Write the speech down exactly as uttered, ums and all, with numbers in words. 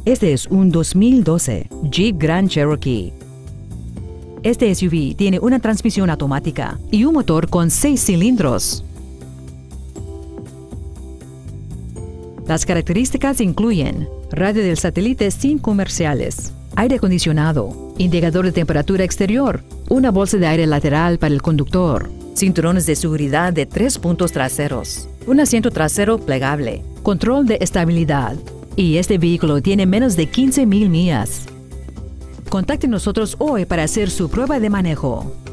Este es un dos mil doce Jeep Grand Cherokee. Este S U V tiene una transmisión automática y un motor con seis cilindros. Las características incluyen radio del satélite sin comerciales, aire acondicionado, indicador de temperatura exterior, una bolsa de aire lateral para el conductor, cinturones de seguridad de tres puntos traseros, un asiento trasero plegable, control de estabilidad, y este vehículo tiene menos de quince mil millas. Contacte nosotros hoy para hacer su prueba de manejo.